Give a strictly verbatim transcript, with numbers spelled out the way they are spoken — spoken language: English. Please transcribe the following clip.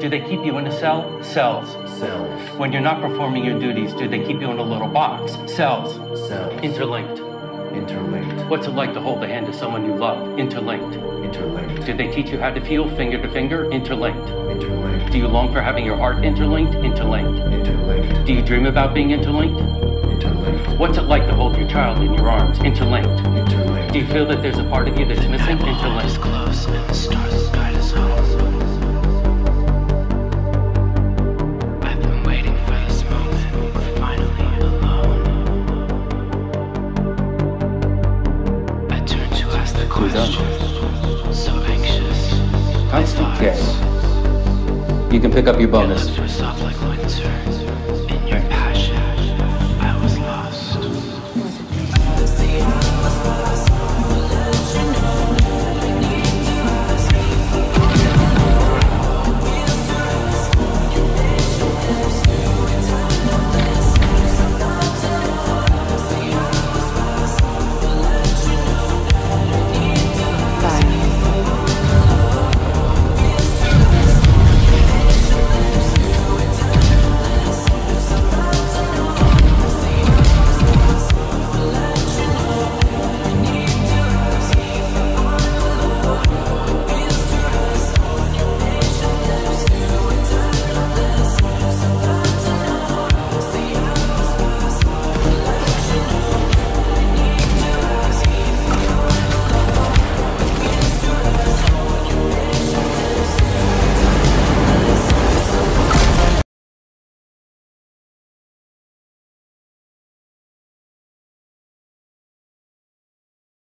they keep you in a cell? Cells. Cells. When you're not performing your duties, do they keep you in a little box? Cells. Cells. Interlinked. Interlinked. What's it like to hold the hand of someone you love? Interlinked. Interlinked. Did they teach you how to feel finger to finger? Interlinked. Interlinked. Do you long for having your heart interlinked? Interlinked. Interlinked. Do you dream about being interlinked? Interlinked. What's it like to hold your child in your arms? Interlinked. Interlinked. Do you feel that there's a part of you that's missing? Interlinked. Close and the stars guide us home. I've been waiting for this moment. We're finally alone. I turn to ask the question. So anxious. Constant care. You can pick up your bonus. Your lips were soft like winter.